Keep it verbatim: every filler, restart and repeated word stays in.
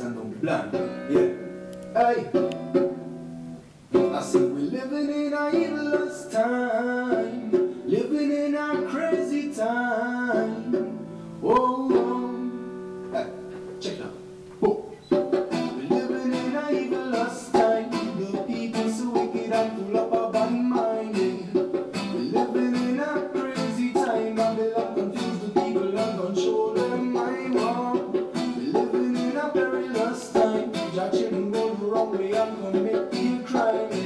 and don't be blind. Yeah. Hey. I say we're living in a evilest time, living in a crazy time. Oh, oh. Hey, check it out. Oh. We're living in a evilest time. The people so wicked and full up of bad minded. We're living in a crazy time, and they love confuse the people and control them mind. We're living in a perilous time. Judging go the wrong way and commit the crime.